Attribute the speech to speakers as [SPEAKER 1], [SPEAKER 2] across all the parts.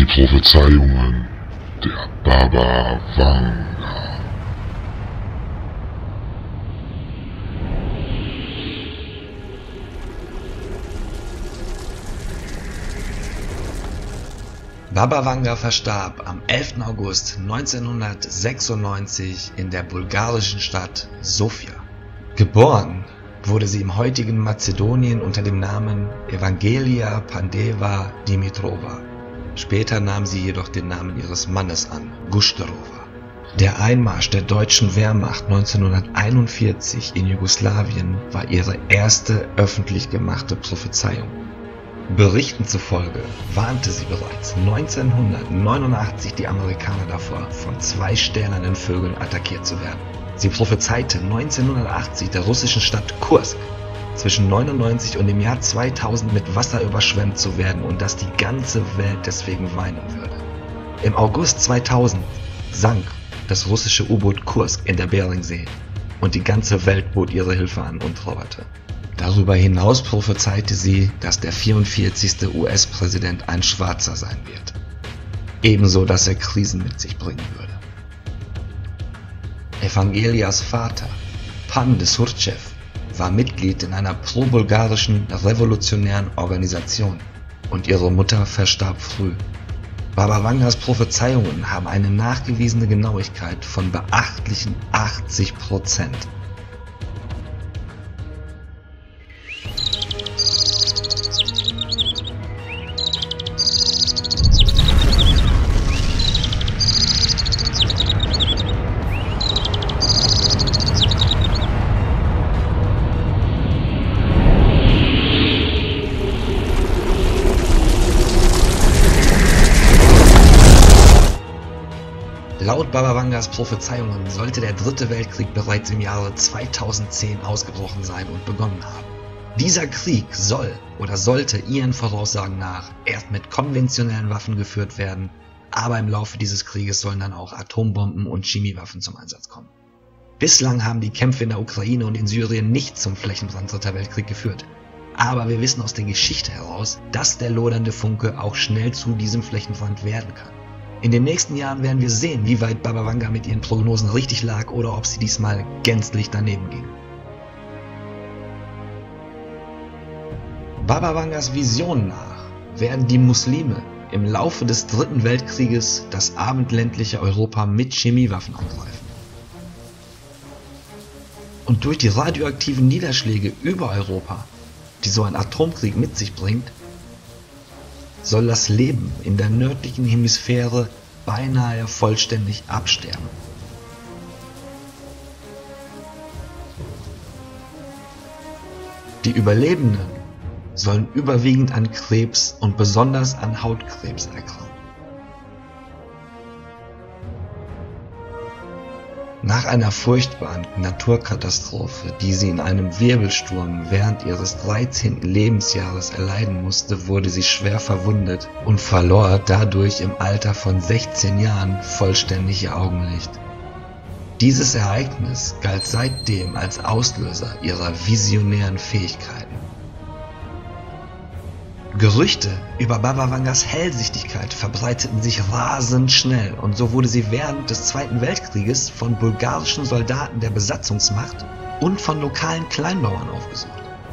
[SPEAKER 1] Prophezeiungen der Baba Vanga.
[SPEAKER 2] Baba Vanga verstarb am 11. August 1996 in der bulgarischen Stadt Sofia. Geboren wurde sie im heutigen Mazedonien unter dem Namen Evangelia Pandeva Dimitrova. Später nahm sie jedoch den Namen ihres Mannes an, Gushtarova. Der Einmarsch der deutschen Wehrmacht 1941 in Jugoslawien war ihre erste öffentlich gemachte Prophezeiung. Berichten zufolge warnte sie bereits 1989 die Amerikaner davor, von 2 stählernen Vögeln attackiert zu werden. Sie prophezeite 1980 der russischen Stadt Kursk zwischen 99 und dem Jahr 2000 mit Wasser überschwemmt zu werden und dass die ganze Welt deswegen weinen würde. Im August 2000 sank das russische U-Boot Kursk in der Beringsee und die ganze Welt bot ihre Hilfe an und trauerte. Darüber hinaus prophezeite sie, dass der 44. US-Präsident ein Schwarzer sein wird. Ebenso, dass er Krisen mit sich bringen würde. Evangelias Vater, Pan de Surcev, war Mitglied in einer pro-bulgarischen revolutionären Organisation und ihre Mutter verstarb früh. Baba Vangas Prophezeiungen haben eine nachgewiesene Genauigkeit von beachtlichen 80%. Laut Baba Vangas Prophezeiungen sollte der 3. Weltkrieg bereits im Jahre 2010 ausgebrochen sein und begonnen haben. Dieser Krieg soll oder sollte ihren Voraussagen nach erst mit konventionellen Waffen geführt werden, aber im Laufe dieses Krieges sollen dann auch Atombomben und Chemiewaffen zum Einsatz kommen. Bislang haben die Kämpfe in der Ukraine und in Syrien nicht zum Flächenbrand 3. Weltkrieg geführt. Aber wir wissen aus der Geschichte heraus, dass der lodernde Funke auch schnell zu diesem Flächenbrand werden kann. In den nächsten Jahren werden wir sehen, wie weit Baba Vanga mit ihren Prognosen richtig lag oder ob sie diesmal gänzlich daneben ging. Baba Vangas Vision nach werden die Muslime im Laufe des 3. Weltkrieges das abendländliche Europa mit Chemiewaffen angreifen. Und durch die radioaktiven Niederschläge über Europa, die so ein Atomkrieg mit sich bringt, soll das Leben in der nördlichen Hemisphäre beinahe vollständig absterben. Die Überlebenden sollen überwiegend an Krebs und besonders an Hautkrebs erkranken. Nach einer furchtbaren Naturkatastrophe, die sie in einem Wirbelsturm während ihres 13. Lebensjahres erleiden musste, wurde sie schwer verwundet und verlor dadurch im Alter von 16 Jahren vollständig ihr Augenlicht. Dieses Ereignis galt seitdem als Auslöser ihrer visionären Fähigkeiten. Gerüchte über Baba Vangas Hellsichtigkeit verbreiteten sich rasend schnell und so wurde sie während des 2. Weltkrieges von bulgarischen Soldaten der Besatzungsmacht und von lokalen Kleinbauern aufgesucht.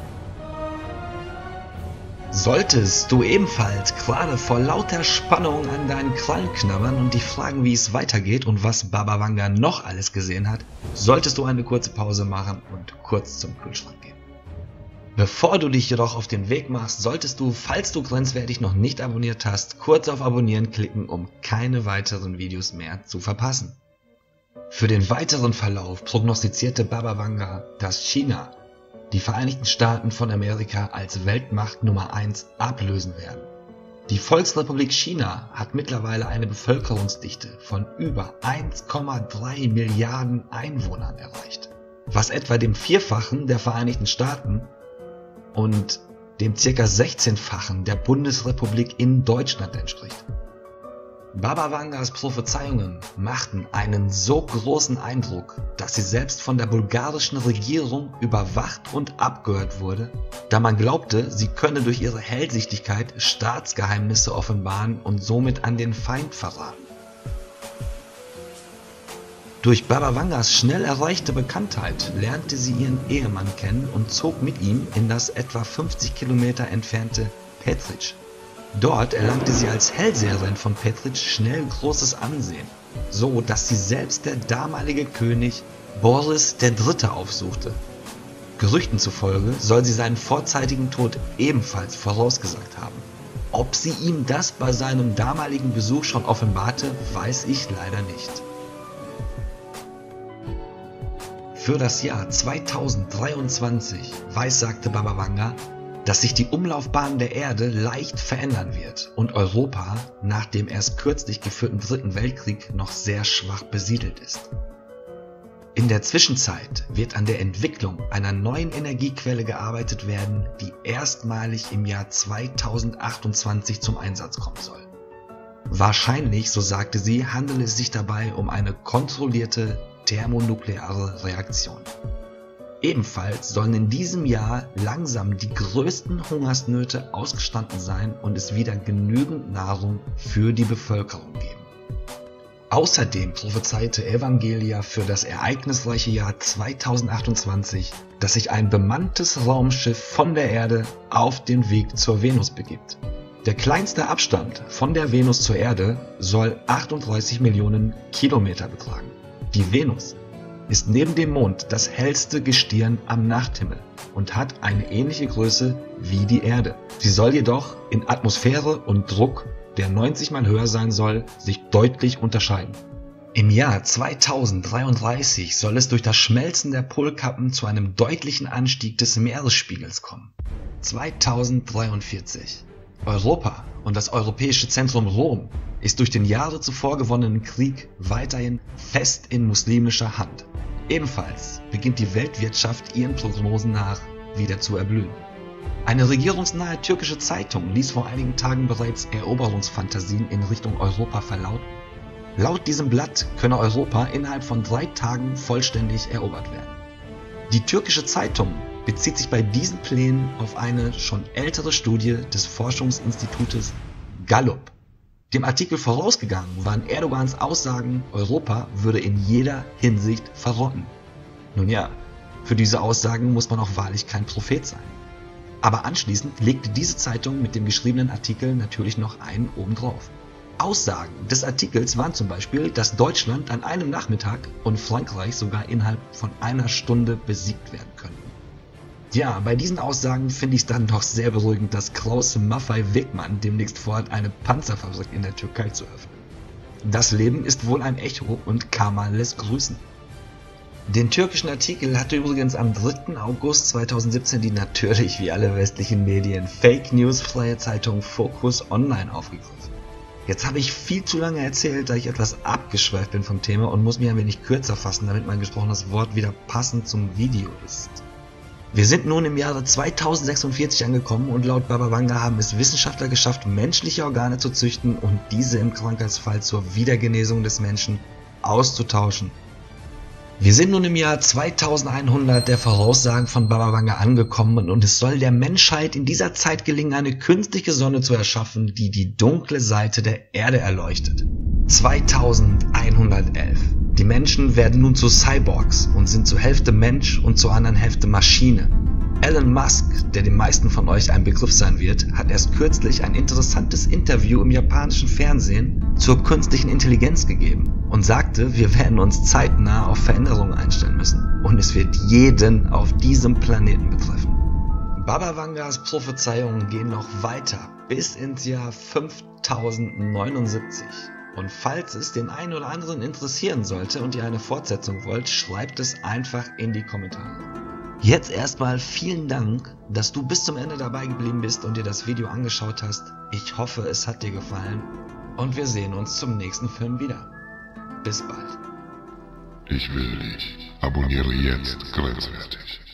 [SPEAKER 2] Solltest du ebenfalls gerade vor lauter Spannung an deinen Krallen knabbern und dich fragen, wie es weitergeht und was Baba Vanga noch alles gesehen hat, solltest du eine kurze Pause machen und kurz zum Kühlschrank gehen. Bevor du dich jedoch auf den Weg machst, solltest du, falls du grenzwertig noch nicht abonniert hast, kurz auf Abonnieren klicken, um keine weiteren Videos mehr zu verpassen. Für den weiteren Verlauf prognostizierte Baba Vanga, dass China die Vereinigten Staaten von Amerika als Weltmacht Nummer 1 ablösen werden. Die Volksrepublik China hat mittlerweile eine Bevölkerungsdichte von über 1,3 Milliarden Einwohnern erreicht, was etwa dem Vierfachen der Vereinigten Staaten und dem ca. 16-fachen der Bundesrepublik in Deutschland entspricht. Baba Vangas Prophezeiungen machten einen so großen Eindruck, dass sie selbst von der bulgarischen Regierung überwacht und abgehört wurde, da man glaubte, sie könne durch ihre Hellsichtigkeit Staatsgeheimnisse offenbaren und somit an den Feind verraten. Durch Baba Vangas schnell erreichte Bekanntheit lernte sie ihren Ehemann kennen und zog mit ihm in das etwa 50 Kilometer entfernte Petric. Dort erlangte sie als Hellseherin von Petric schnell großes Ansehen, so dass sie selbst der damalige König Boris III. Aufsuchte. Gerüchten zufolge soll sie seinen vorzeitigen Tod ebenfalls vorausgesagt haben. Ob sie ihm das bei seinem damaligen Besuch schon offenbarte, weiß ich leider nicht. Für das Jahr 2023 weissagte Baba Vanga, dass sich die Umlaufbahn der Erde leicht verändern wird und Europa nach dem erst kürzlich geführten Dritten Weltkrieg noch sehr schwach besiedelt ist. In der Zwischenzeit wird an der Entwicklung einer neuen Energiequelle gearbeitet werden, die erstmalig im Jahr 2028 zum Einsatz kommen soll. Wahrscheinlich, so sagte sie, handelt es sich dabei um eine kontrollierte thermonukleare Reaktion. Ebenfalls sollen in diesem Jahr langsam die größten Hungersnöte ausgestanden sein und es wieder genügend Nahrung für die Bevölkerung geben. Außerdem prophezeite Evangelia für das ereignisreiche Jahr 2028, dass sich ein bemanntes Raumschiff von der Erde auf den Weg zur Venus begibt. Der kleinste Abstand von der Venus zur Erde soll 38 Millionen Kilometer betragen. Die Venus ist neben dem Mond das hellste Gestirn am Nachthimmel und hat eine ähnliche Größe wie die Erde. Sie soll jedoch in Atmosphäre und Druck, der 90 mal höher sein soll, sich deutlich unterscheiden. Im Jahr 2033 soll es durch das Schmelzen der Polkappen zu einem deutlichen Anstieg des Meeresspiegels kommen. 2043. Europa und das europäische Zentrum Rom ist durch den Jahre zuvor gewonnenen Krieg weiterhin fest in muslimischer Hand. Ebenfalls beginnt die Weltwirtschaft ihren Prognosen nach wieder zu erblühen. Eine regierungsnahe türkische Zeitung ließ vor einigen Tagen bereits Eroberungsfantasien in Richtung Europa verlauten. Laut diesem Blatt könne Europa innerhalb von 3 Tagen vollständig erobert werden. Die türkische Zeitung bezieht sich bei diesen Plänen auf eine schon ältere Studie des Forschungsinstitutes Gallup. Dem Artikel vorausgegangen waren Erdogans Aussagen, Europa würde in jeder Hinsicht verrotten. Nun ja, für diese Aussagen muss man auch wahrlich kein Prophet sein. Aber anschließend legte diese Zeitung mit dem geschriebenen Artikel natürlich noch einen obendrauf. Aussagen des Artikels waren zum Beispiel, dass Deutschland an einem Nachmittag und Frankreich sogar innerhalb von einer Stunde besiegt werden könnten. Ja, bei diesen Aussagen finde ich es dann doch sehr beruhigend, dass Klaus Maffei Wegmann demnächst vorhat, eine Panzerfabrik in der Türkei zu öffnen. Das Leben ist wohl ein Echo und Karma lässt grüßen. Den türkischen Artikel hatte übrigens am 3. August 2017 die natürlich wie alle westlichen Medien Fake News freie Zeitung Focus Online aufgegriffen. Jetzt habe ich viel zu lange erzählt, da ich etwas abgeschweift bin vom Thema und muss mich ein wenig kürzer fassen, damit mein gesprochenes Wort wieder passend zum Video ist. Wir sind nun im Jahre 2046 angekommen und laut Baba Vanga haben es Wissenschaftler geschafft, menschliche Organe zu züchten und diese im Krankheitsfall zur Wiedergenesung des Menschen auszutauschen. Wir sind nun im Jahr 2100 der Voraussagen von Baba Vanga angekommen und es soll der Menschheit in dieser Zeit gelingen, eine künstliche Sonne zu erschaffen, die die dunkle Seite der Erde erleuchtet. 2111. Die Menschen werden nun zu Cyborgs und sind zur Hälfte Mensch und zur anderen Hälfte Maschine. Elon Musk, der den meisten von euch ein Begriff sein wird, hat erst kürzlich ein interessantes Interview im japanischen Fernsehen zur künstlichen Intelligenz gegeben und sagte, wir werden uns zeitnah auf Veränderungen einstellen müssen und es wird jeden auf diesem Planeten betreffen. Baba Vangas Prophezeiungen gehen noch weiter bis ins Jahr 5079. Und falls es den einen oder anderen interessieren sollte und ihr eine Fortsetzung wollt, schreibt es einfach in die Kommentare. Jetzt erstmal vielen Dank, dass du bis zum Ende dabei geblieben bist und dir das Video angeschaut hast. Ich hoffe, es hat dir gefallen und wir sehen uns zum nächsten Film wieder. Bis bald.
[SPEAKER 1] Ich will dich. Abonniere jetzt grenzwertig.